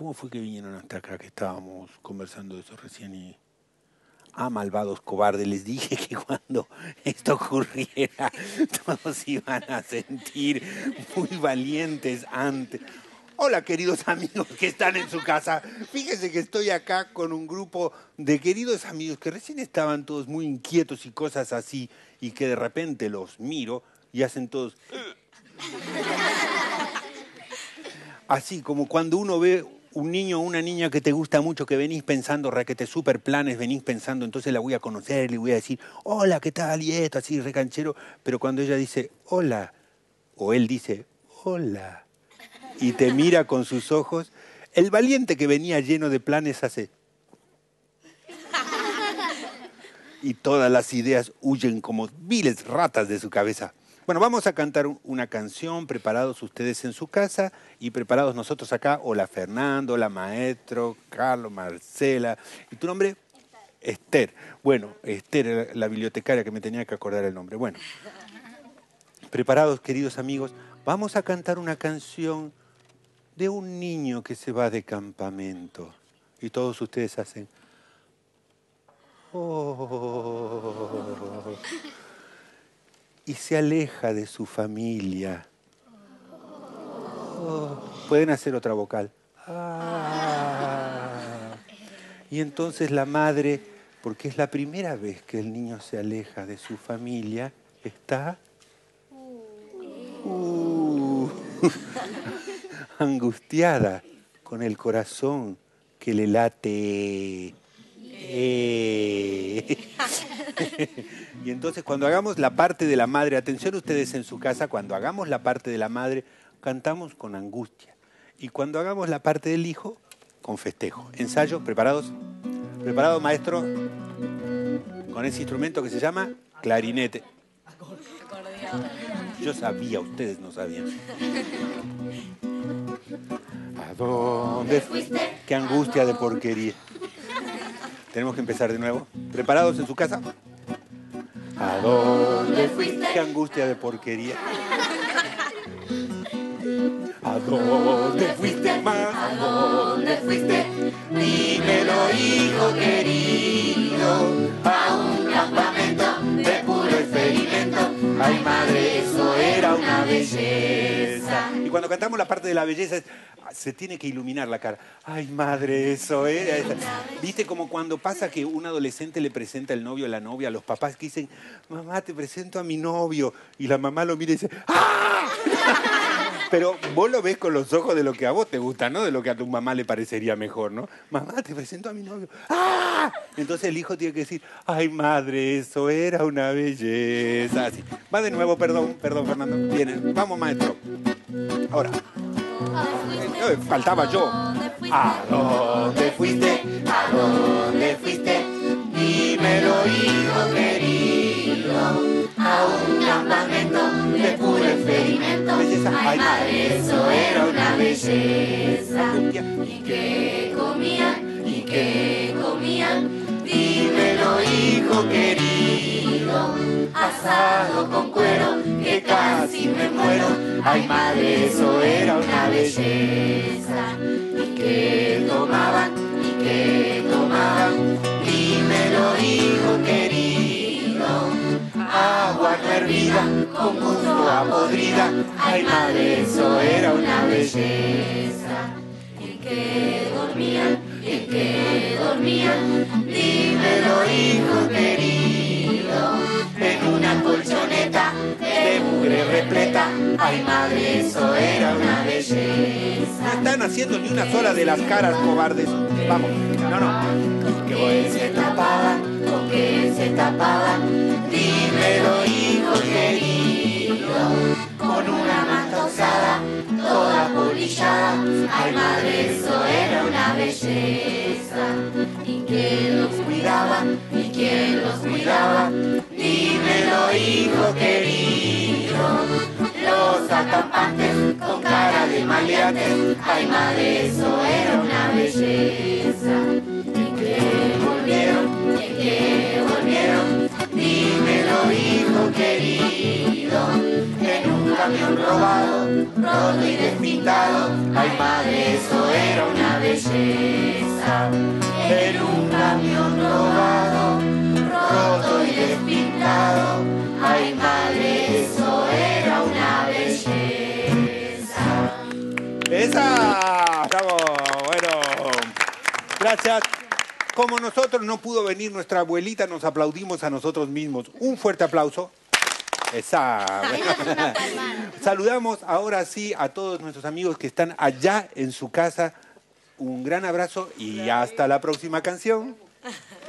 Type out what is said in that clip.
¿cómo fue que vinieron hasta acá que estábamos conversando de eso recién y... Ah, malvados cobardes, les dije que cuando esto ocurriera todos iban a sentir muy valientes antes. Hola, queridos amigos que están en su casa. Fíjense que estoy acá con un grupo de queridos amigos que recién estaban todos muy inquietos y cosas así, y que de repente los miro y hacen todos... Así como cuando uno ve un niño o una niña que te gusta mucho, que venís pensando, requete super planes, venís pensando, entonces la voy a conocer, le voy a decir, hola, ¿qué tal? Y esto, así, recanchero. Pero cuando ella dice, hola, o él dice, hola, y te mira con sus ojos, el valiente que venía lleno de planes hace... Y todas las ideas huyen como viles ratas de su cabeza. Bueno, vamos a cantar una canción, preparados ustedes en su casa y preparados nosotros acá. Hola Fernando, hola maestro, Carlos, Marcela. ¿Y tu nombre? Esther. Bueno, Esther, la bibliotecaria que me tenía que acordar el nombre. Bueno, preparados queridos amigos, vamos a cantar una canción de un niño que se va de campamento. Y todos ustedes hacen... Oh... Y se aleja de su familia. Oh, pueden hacer otra vocal. Ah. Y entonces la madre, porque es la primera vez que el niño se aleja de su familia, está angustiada, con el corazón que le late. Y entonces cuando hagamos la parte de la madre, atención ustedes en su casa, cuando hagamos la parte de la madre, cantamos con angustia. Y cuando hagamos la parte del hijo, con festejo. Ensayo, ¿preparados? ¿Preparado, maestro? Con ese instrumento que se llama clarinete. Yo sabía, ustedes no sabían. ¿A dónde fuiste? Qué angustia de porquería. Tenemos que empezar de nuevo. ¿Preparados en su casa? ¿A dónde fuiste? Qué angustia de porquería. ¿A dónde fuiste, más? ¿A dónde fuiste? Dímelo, hijo querido. A un campamento de puro experimento. Ay, madre, eso era una belleza. Y cuando cantamos la parte de la belleza, se tiene que iluminar la cara. Ay, madre, eso era... ¿Viste como cuando pasa que un adolescente le presenta el novio o la novia a los papás que dicen, mamá, te presento a mi novio? Y la mamá lo mira y dice, ¡ah! Pero vos lo ves con los ojos de lo que a vos te gusta, ¿no? De lo que a tu mamá le parecería mejor, ¿no? Mamá, te presento a mi novio. ¡Ah! Entonces el hijo tiene que decir, ay, madre, eso era una belleza. Así. Va de nuevo, perdón, Fernando. Viene, vamos, maestro. Ahora. Faltaba yo. ¿A dónde fuiste? ¿A dónde fuiste? Dímelo, hijo querido. A un campamento de puro experimento. Belleza. Ay, madre, eso era una belleza. ¿Y qué comían? ¿Y qué comían? Dímelo, hijo querido. Asado con cuero, que casi me muero. Ay, madre, eso era una belleza. ¿Y qué tomaban? ¿Y qué tomaban? Dímelo, hijo querido. Agua no hervida, con gusto a podrida. Ay, madre, eso era una belleza. ¿Y qué dormían? ¿Y qué dormían? Dímelo, hijo querido. En una colchoneta de mugre repleta. Ay, madre, eso era una belleza. No están haciendo ni una sola de las caras, cobardes. Vamos, no. ¿Con qué se tapaban? ¿Con qué se tapaban? Dímelo, hijo querido. Con una manta usada, toda polillada. Ay, madre, eso era una belleza. ¿Y quién los cuidaba? ¿Y quién los cuidaba? Dímelo, hijo querido. Los acampantes con cara de maleantes. Ay, madre, eso era una belleza. ¿Y qué volvieron? ¿Y qué volvieron? Dímelo, hijo querido. En un camión robado, roto y despintado. Ay, madre, eso era una belleza. belleza. Era un camión robado, roto y despintado. Ay, madre, eso era una belleza. ¡Esa! ¡Estamos! Bueno, gracias. Como nosotros no pudo venir nuestra abuelita, nos aplaudimos a nosotros mismos. Un fuerte aplauso. Esa. Saludamos ahora sí a todos nuestros amigos que están allá en su casa. Un gran abrazo y hasta la próxima canción.